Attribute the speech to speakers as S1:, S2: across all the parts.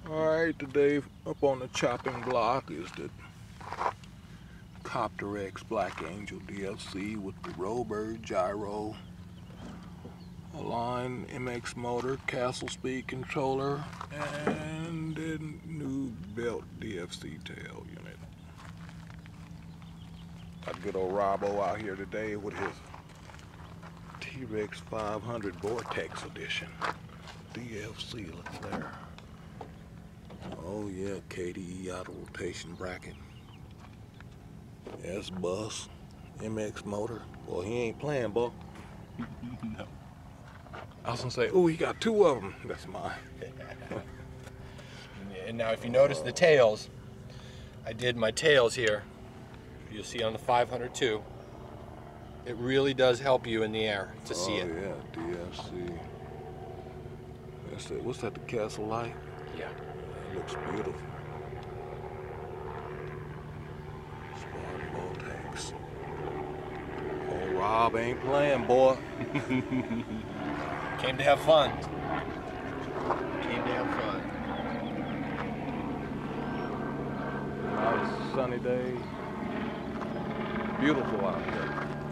S1: Alright, today up on the chopping block is the Trex Black Angel DLC with the Robird gyro, Align MX motor, castle speed controller, and the new belt DFC tail unit. Got good old Robbo out here today with his T-Rex 500 Vortex edition. DFC, look there. Oh yeah, KDE auto rotation bracket. S-bus, MX motor. Well, he ain't playing, boy.
S2: No.
S1: I was gonna say, oh, he got two of them. That's mine.
S2: And now if you notice the tails, I did my tails here. You'll see on the 500 too. It really does help you in the air to see it.
S1: Oh yeah, DFC. That's it. What's that, the castle light?
S2: Yeah.
S1: It looks beautiful. Spartan Vortex. Oh, Rob ain't playing, boy.
S2: Came to have fun. Came to have fun.
S1: Nice sunny day. Beautiful out here.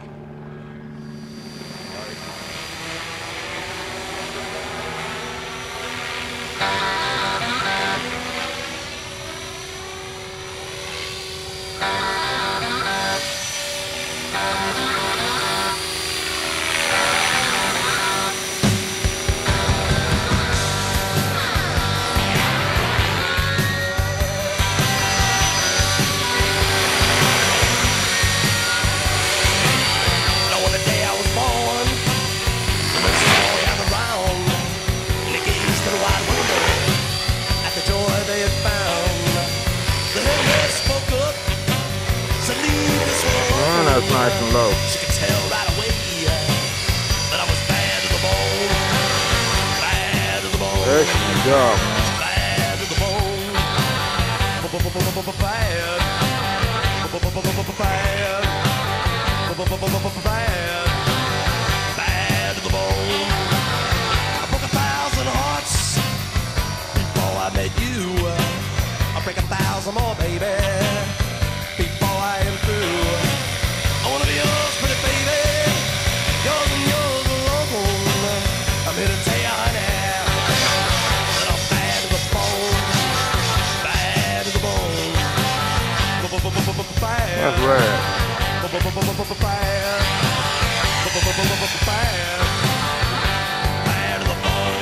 S1: That's nice and low.
S3: She could tell right away that I was bad to the bone. Bad to the bone.
S1: Excellent job.
S3: Bad to the bone. Bad. Bad. Bad to the bone. I broke 1,000 hearts before I met you. I'll break 1,000 more, baby, before I am through. I wanna be yours, pretty baby, yours and yours alone. I'm here to tell you, honey, that I'm bad to the bone, bad to the bone.
S1: That's rad.
S3: Bad to the bone.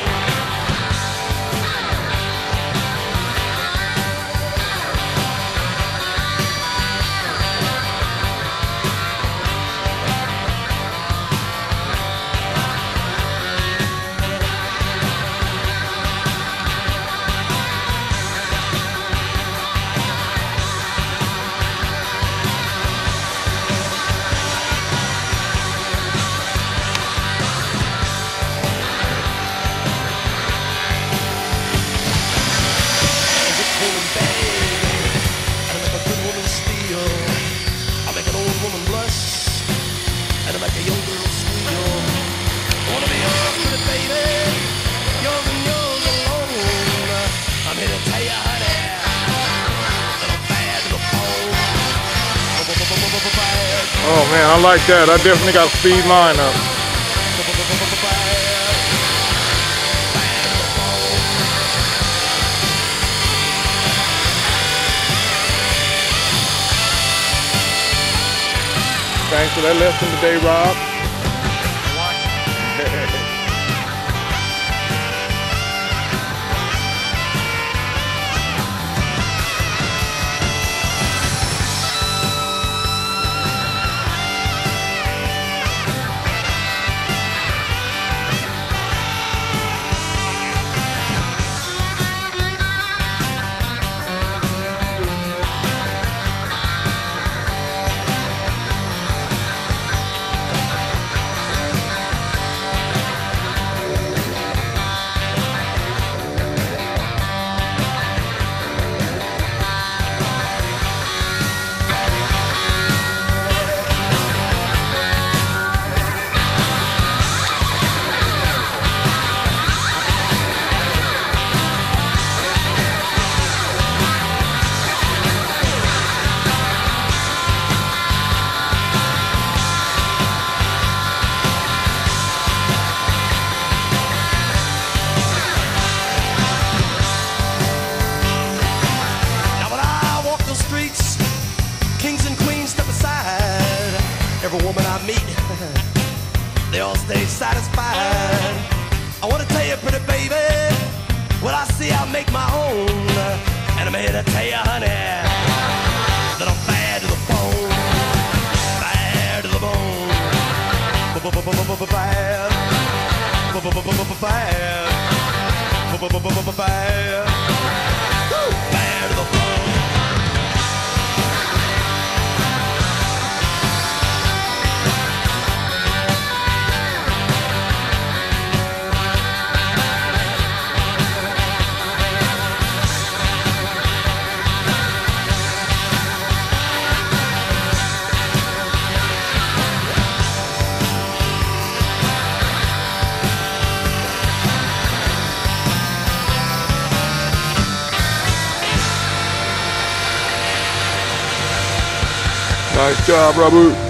S1: Oh man, I like that. I definitely got to speed mine up. Thanks for that lesson today, Rob.
S3: satisfied. I wanna tell you, pretty baby, what I see I make my own. And I'm here to tell you, honey, that I'm bad to the bone. Bad to the bone. Bad. Bad. Bad. Bad to the bone.
S1: Nice job, Robert.